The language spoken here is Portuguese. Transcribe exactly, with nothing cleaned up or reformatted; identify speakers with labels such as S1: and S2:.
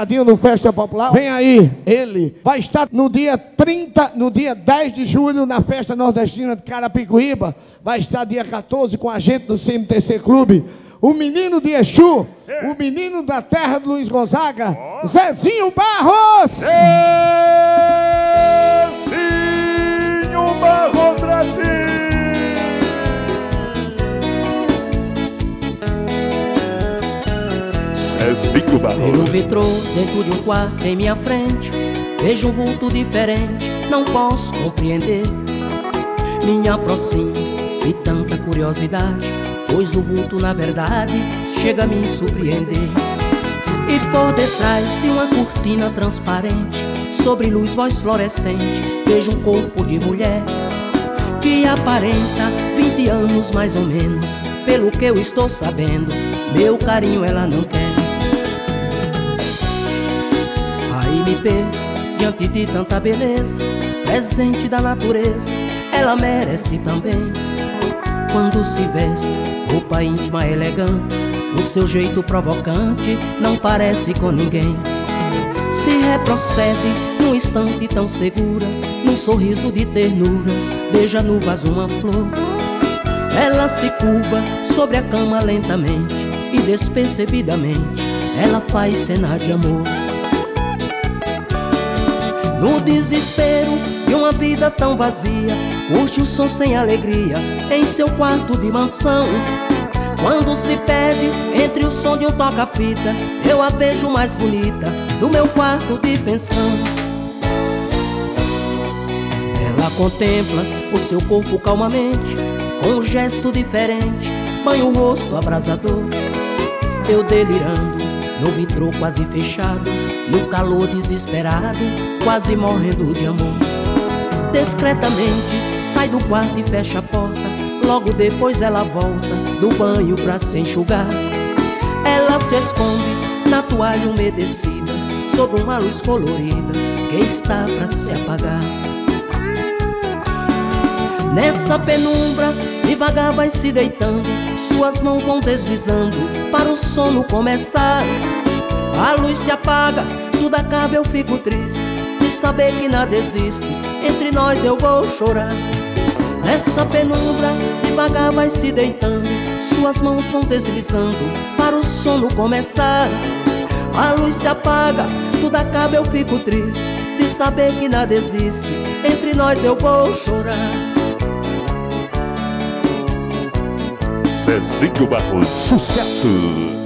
S1: Mercadinho no Festa Popular. Vem aí, ele vai estar no dia trinta, no dia dez de julho, na Festa Nordestina de Carapicuíba. Vai estar dia quatorze com a gente do C M T C Clube. O menino de Exu, é. o menino da terra de Luiz Gonzaga, oh. Zezinho Barros!
S2: Zezinho Barros Brasil! Zezinho Barros.
S3: Pelo vitrô, dentro de um quarto em minha frente, vejo um vulto diferente, não posso compreender. Me aproximo de tanta curiosidade, pois o vulto na verdade chega a me surpreender. E por detrás de uma cortina transparente, sobre luz voz fluorescente, vejo um corpo de mulher que aparenta vinte anos mais ou menos. Pelo que eu estou sabendo, meu carinho ela não quer. Aí me perco diante de tanta beleza, presente da natureza, ela merece também. Quando se veste roupa íntima elegante, o seu jeito provocante não parece com ninguém. Se retrocede num instante tão segura, num sorriso de ternura, beija no vaso uma flor. Ela se curva sobre a cama lentamente e despercebidamente ela faz cena de amor. No desespero de uma vida tão vazia, curte o som sem alegria em seu quarto de mansão. Quando se perde entre o som de um toca-fita, eu a vejo mais bonita do meu quarto de pensão. Ela contempla o seu corpo calmamente, com um gesto diferente, banha o rosto abrasador. Eu delirando, no vitrô quase fechado, no calor desesperado, quase morrendo de amor. Discretamente sai do quarto e fecha a porta, logo depois ela volta do banho pra se enxugar. Ela se esconde na toalha umedecida, sob uma luz colorida que está pra se apagar. Nessa penumbra, devagar vai se deitando, suas mãos vão deslizando para o sono começar. A luz se apaga, tudo acaba, eu fico triste de saber que nada existe, entre nós eu vou chorar. Nessa penumbra, devagar vai se deitando, suas mãos vão deslizando para o sono começar. A luz se apaga, tudo acaba, eu fico triste de saber que nada existe, entre nós eu vou chorar.
S2: Zezinho Barros, sucesso!